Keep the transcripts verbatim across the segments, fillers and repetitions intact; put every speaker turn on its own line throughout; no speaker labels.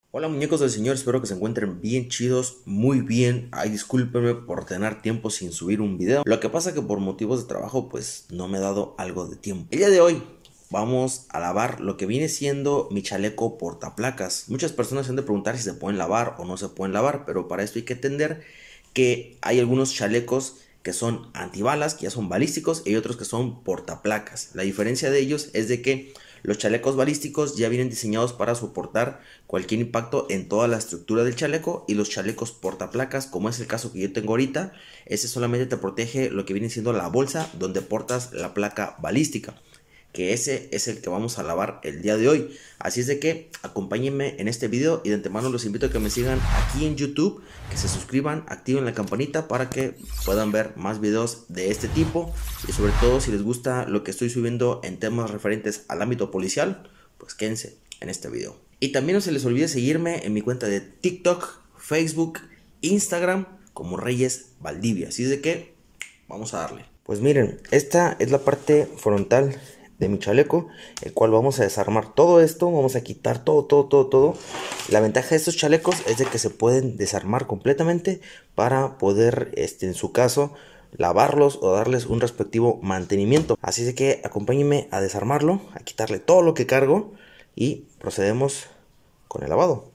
Hola muñecos del señor, espero que se encuentren bien chidos, muy bien. Ay, discúlpenme por tener tiempo sin subir un video. Lo que pasa que por motivos de trabajo pues no me he dado algo de tiempo. El día de hoy vamos a lavar lo que viene siendo mi chaleco portaplacas. Muchas personas se han de preguntar si se pueden lavar o no se pueden lavar, pero para esto hay que entender que hay algunos chalecos que son antibalas, que ya son balísticos, y hay otros que son portaplacas. La diferencia de ellos es de que los chalecos balísticos ya vienen diseñados para soportar cualquier impacto en toda la estructura del chaleco, y los chalecos portaplacas, como es el caso que yo tengo ahorita, ese solamente te protege lo que viene siendo la bolsa donde portas la placa balística, que ese es el que vamos a lavar el día de hoy. Así es de que acompáñenme en este video, y de antemano los invito a que me sigan aquí en YouTube, que se suscriban, activen la campanita para que puedan ver más videos de este tipo, y sobre todo si les gusta lo que estoy subiendo en temas referentes al ámbito policial, pues quédense en este video. Y también no se les olvide seguirme en mi cuenta de TikTok, Facebook, Instagram como Reyes Valdivia. Así es de que vamos a darle. Pues miren, esta es la parte frontal de mi chaleco, el cual vamos a desarmar todo esto, vamos a quitar todo, todo, todo, todo. La ventaja de estos chalecos es de que se pueden desarmar completamente para poder, este, en su caso, lavarlos o darles un respectivo mantenimiento. Así de que acompáñenme a desarmarlo, a quitarle todo lo que cargo y procedemos con el lavado.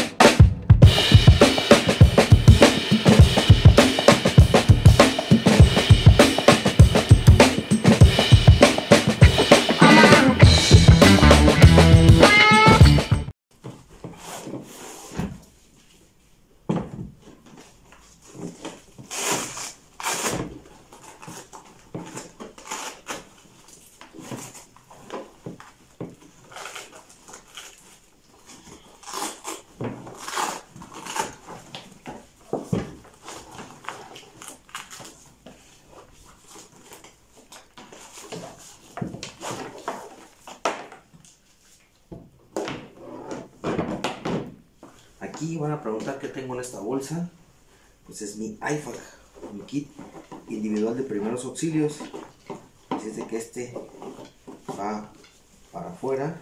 Aquí van a preguntar qué tengo en esta bolsa. Pues es mi I F A C, mi kit individual de primeros auxilios. Así es de que este va para afuera.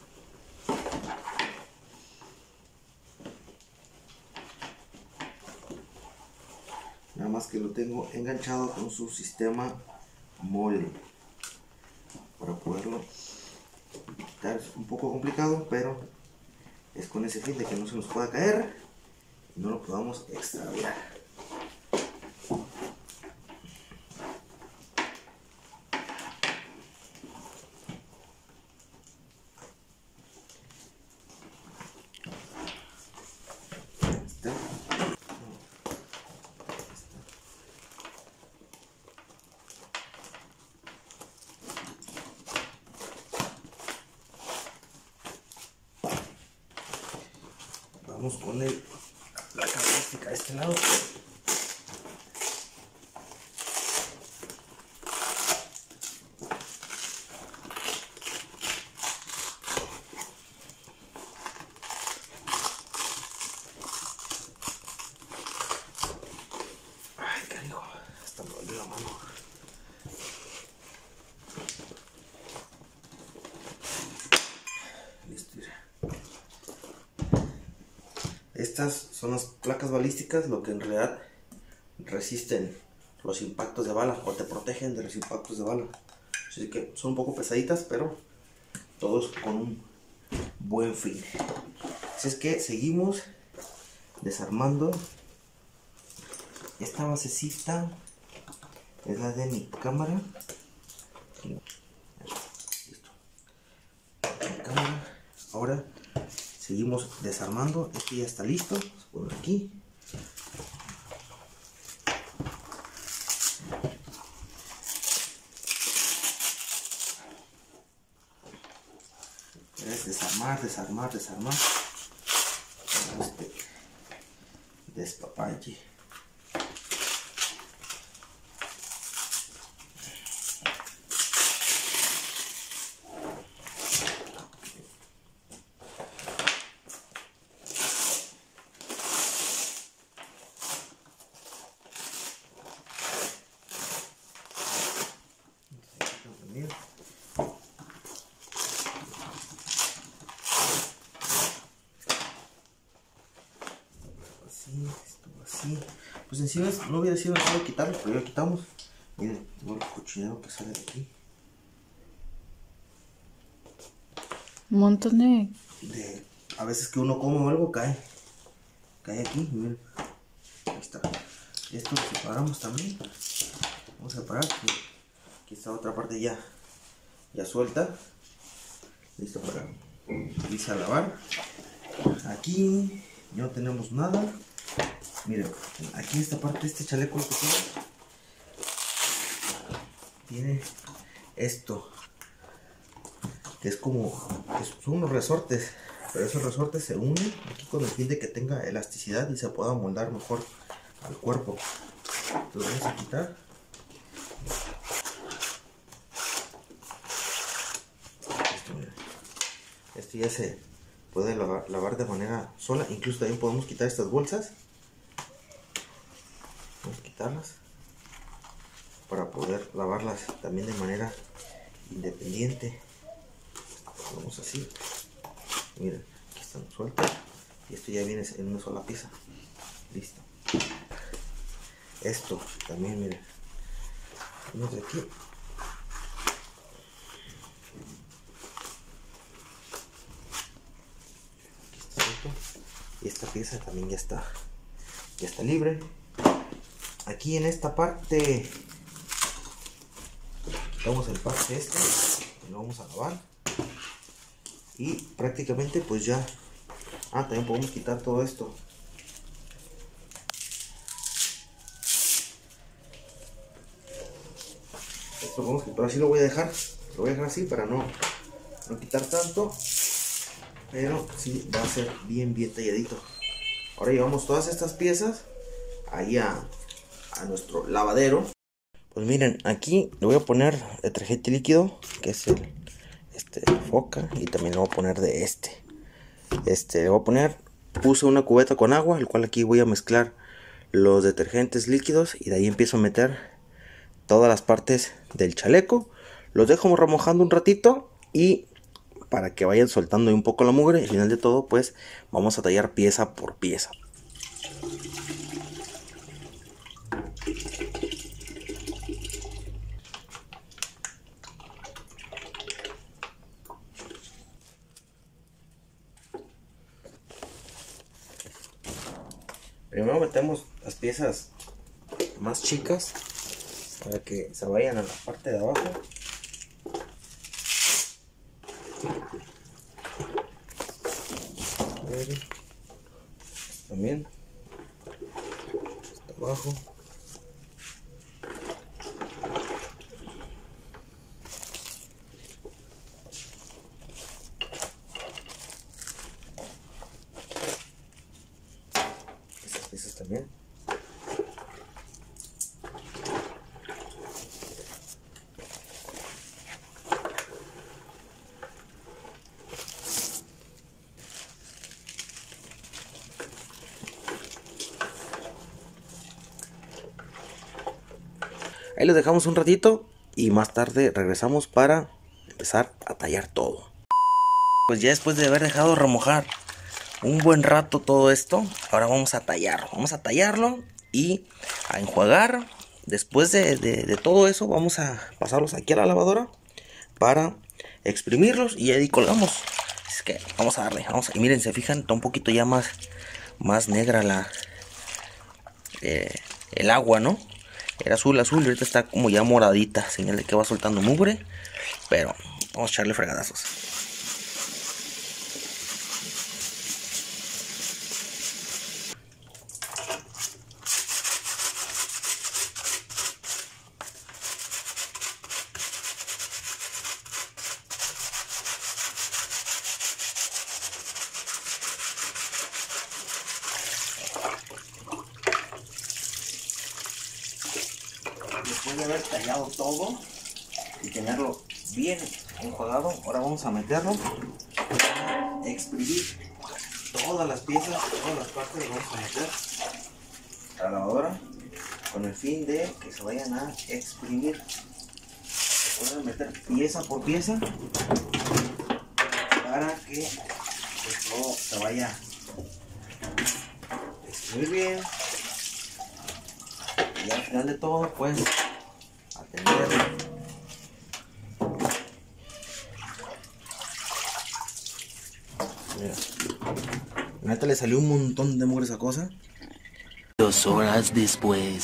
Nada más que lo tengo enganchado con su sistema mole para poderlo quitar. Es un poco complicado, pero es con ese fin de que no se nos pueda caer y no lo podamos extraviar. ¿Está? Vamos con el, la característica de este lado. Ay, cariño, hasta me dolió la mano. Listo. Estas son las placas balísticas, lo que en realidad resisten los impactos de bala o te protegen de los impactos de bala. Así que son un poco pesaditas, pero todos con un buen fin. Así es que seguimos desarmando. Esta basecita es la de mi cámara. Listo. Mi cámara. Ahora seguimos desarmando. Este ya está listo. Vamos a poner aquí. Es desarmar, desarmar, desarmar. Este despapalle. así, esto así. Pues encima no hubiera sido necesario quitarlo, pero ya lo quitamos. Miren, tengo el cochinero que sale de aquí.
Un montón de...
de... A veces que uno come o algo cae. Cae aquí, miren. Ahí está. Esto lo separamos también. Vamos a separar. Aquí está otra parte ya. Ya suelta. Listo para irse a lavar. Aquí ya no tenemos nada. Miren, aquí esta parte, este chaleco que tiene, tiene esto, que es como, que son unos resortes, pero esos resortes se unen aquí con el fin de que tenga elasticidad y se pueda moldar mejor al cuerpo. Entonces vamos a quitar. Esto, miren. Esto ya se puede lavar, lavar de manera sola. Incluso también podemos quitar estas bolsas. Vamos a quitarlas para poder lavarlas también de manera independiente. Vamos así. Miren, aquí están sueltas. Y esto ya viene en una sola pieza. Listo. Esto también, miren. Vamos de aquí. Aquí está esto. Y esta pieza también ya está. Ya está libre. Aquí en esta parte quitamos el parche este y lo vamos a lavar y prácticamente pues ya. Ah, también podemos quitar todo esto. Esto lo podemos quitar, así lo voy a dejar, lo voy a dejar así para no, no quitar tanto, pero sí va a ser bien bien talladito. Ahora llevamos todas estas piezas ahí a a nuestro lavadero. Pues miren, aquí le voy a poner detergente líquido, que es el este Foca, y también le voy a poner de este este le voy a poner, puse una cubeta con agua, el cual aquí voy a mezclar los detergentes líquidos y de ahí empiezo a meter todas las partes del chaleco. Los dejo remojando un ratito y para que vayan soltando un poco la mugre. Y al final de todo pues vamos a tallar pieza por pieza. Primero metemos las piezas más chicas para que se vayan a la parte de abajo. También hasta abajo. Esas piezas también. Ahí los dejamos un ratito y más tarde regresamos para empezar a tallar todo. Pues ya después de haber dejado remojar un buen rato todo esto, ahora vamos a tallarlo. Vamos a tallarlo y a enjuagar. Después de, de, de todo eso vamos a pasarlos aquí a la lavadora para exprimirlos y ahí colgamos. Es que vamos a darle, vamos a, y miren, se fijan, está un poquito ya más, más negra la eh, el agua, ¿no? Era azul, azul, y ahorita está como ya moradita, señal de que va soltando mugre. Pero vamos a echarle fregadazos. Después de haber tallado todo y tenerlo bien enjuagado, ahora vamos a meterlo a exprimir todas las piezas, todas las partes las vamos a meter a la lavadora con el fin de que se vayan a exprimir. Se pueden meter pieza por pieza para que pues, todo se vaya muy bien. Y al final de todo, pues, atender. Mira, la neta le salió un montón de mugre esa cosa.
Dos horas después.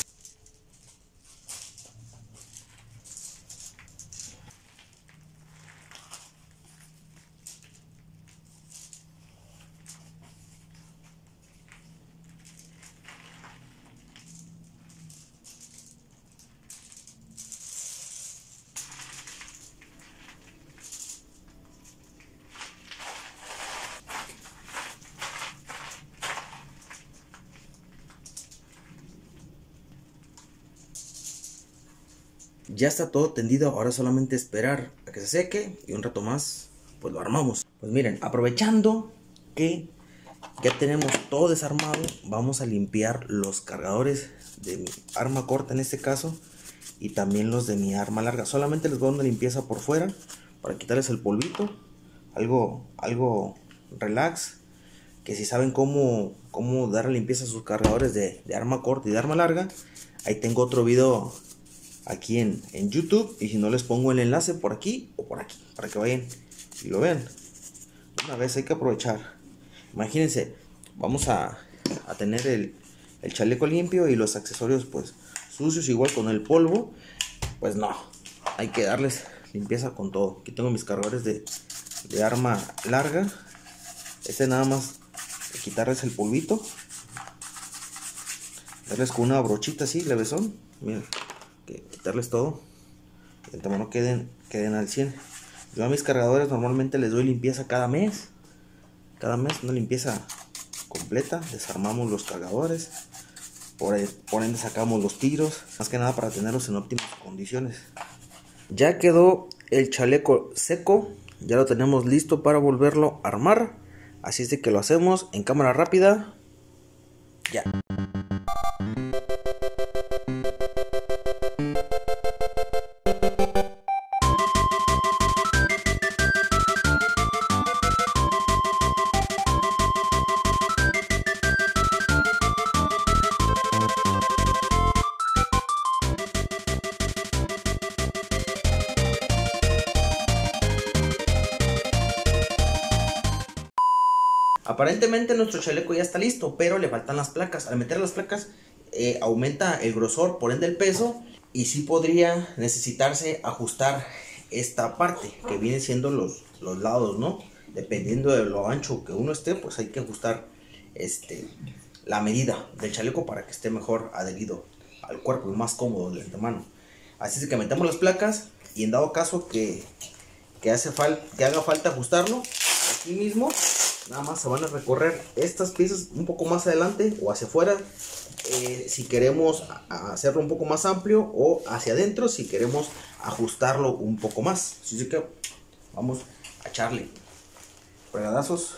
Ya está todo tendido, ahora solamente esperar a que se seque y un rato más pues lo armamos. Pues miren, aprovechando que ya tenemos todo desarmado, vamos a limpiar los cargadores de mi arma corta en este caso y también los de mi arma larga. Solamente les voy a dar una limpieza por fuera para quitarles el polvito, algo, algo relax, que si saben cómo, cómo dar limpieza a sus cargadores de, de arma corta y de arma larga, ahí tengo otro video aquí en, en YouTube, y si no les pongo el enlace por aquí o por aquí para que vayan y lo vean. Una vez hay que aprovechar. Imagínense, vamos a, a tener el, el chaleco limpio y los accesorios pues sucios, igual con el polvo. Pues no, hay que darles limpieza con todo. Aquí tengo mis cargadores de, de arma larga. Este nada más quitarles el polvito, darles con una brochita así, levesón. Miren, que quitarles todo, que no queden, queden al cien. Yo a mis cargadores normalmente les doy limpieza cada mes. Cada mes una limpieza completa. Desarmamos los cargadores, por, por ende sacamos los tiros, más que nada para tenerlos en óptimas condiciones. Ya quedó el chaleco seco, ya lo tenemos listo para volverlo a armar. Así es de que lo hacemos en cámara rápida. Ya. Aparentemente nuestro chaleco ya está listo, pero le faltan las placas. Al meter las placas eh, aumenta el grosor, por ende el peso, y sí podría necesitarse ajustar esta parte que viene siendo los, los lados, ¿no? Dependiendo de lo ancho que uno esté, pues hay que ajustar este, la medida del chaleco para que esté mejor adherido al cuerpo y más cómodo de antemano. Así es que metemos las placas, y en dado caso que, que, hace fal que haga falta ajustarlo, aquí mismo nada más se van a recorrer estas piezas un poco más adelante o hacia afuera, eh, si queremos hacerlo un poco más amplio, o hacia adentro si queremos ajustarlo un poco más. Así que vamos a echarle fregadazos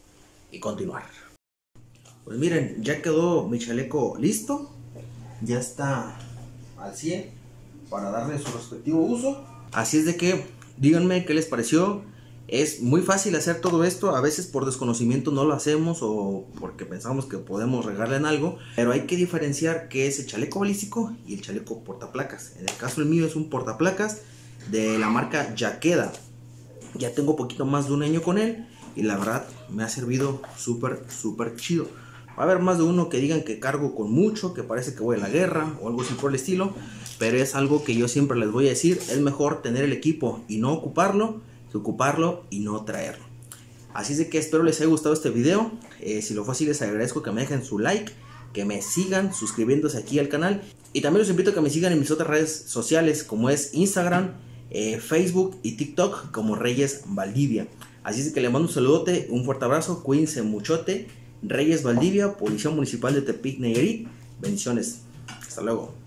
y continuar. Pues miren, ya quedó mi chaleco listo, ya está al cien para darle su respectivo uso. Así es de que díganme qué les pareció. Es muy fácil hacer todo esto, a veces por desconocimiento no lo hacemos o porque pensamos que podemos regarle en algo, pero hay que diferenciar qué es el chaleco balístico y el chaleco portaplacas. En el caso el mío es un portaplacas de la marca Yakeda. Ya tengo poquito más de un año con él y la verdad me ha servido súper súper chido. Va a haber más de uno que digan que cargo con mucho, que parece que voy a la guerra o algo así por el estilo, pero es algo que yo siempre les voy a decir: es mejor tener el equipo y no ocuparlo, ocuparlo y no traerlo. Así es de que espero les haya gustado este video. Eh, si lo fue así, les agradezco que me dejen su like, que me sigan suscribiéndose aquí al canal, y también los invito a que me sigan en mis otras redes sociales como es Instagram, eh, Facebook y TikTok como Reyes Valdivia. Así es de que les mando un saludote, un fuerte abrazo, cuídense muchote. Reyes Valdivia, Policía Municipal de Tepic, Nayarit. Bendiciones, hasta luego.